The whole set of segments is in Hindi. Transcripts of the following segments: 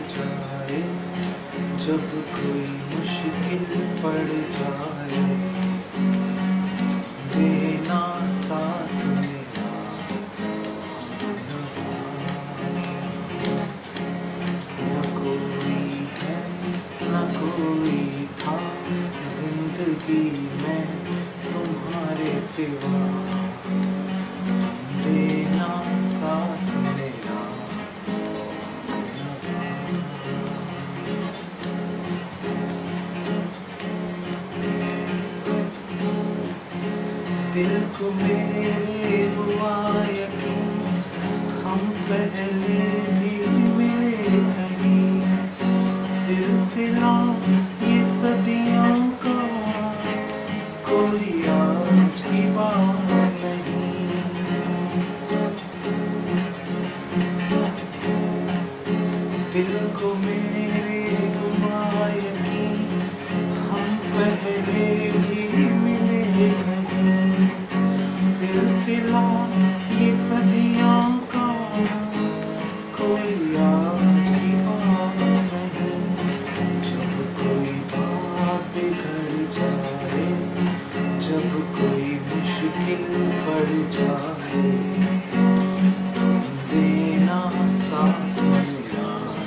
जाए, जब कोई मुश्किल पड़ जाए, देना साथ मेरा। न कोई है न कोई था जिंदगी में तुम्हारे सिवा, देना साथ मेरा। दिल को मेरे हुआ यकीन, हम पहले भी मिले कहीं, सिलसिला ये सदियों का कोई आज की बात नहीं। दिल को मेरे हुआ यकीन, हम पहले भी मिले कहीं, सिलसिला ये सदियों का कोई आज की बात नहीं। जब कोई बात बिगड़ जाए, जब कोई मुश्किल पड़ जाए, देना साथ मेरा।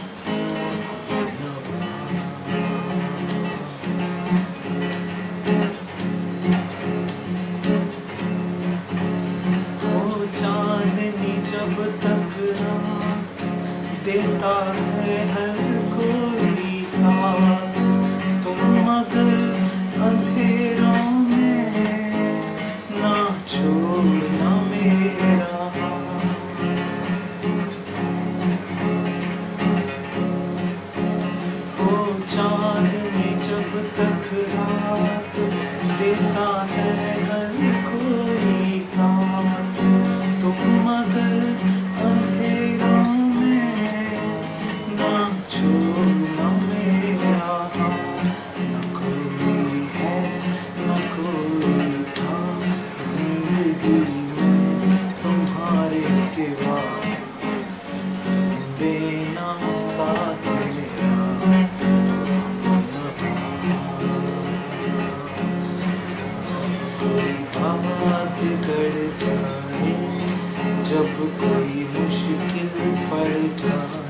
हो चांदनी जब तक रात देता है हर कोई साथ, तुम अगर अंधेरों में ना छोड़ना मेरा हाथ। हो चांदनी जब तक रात देता है हर कोई साथ, तुम अगर अंधेरों में ना छोड़ना मेरा हाथ। न कोई है न कोई था जिंदगी में तुम्हारे सिवा, देना साथ मेरा। कोई बात बिगड़ जाए, जब कोई मुश्किल पड़ जाए,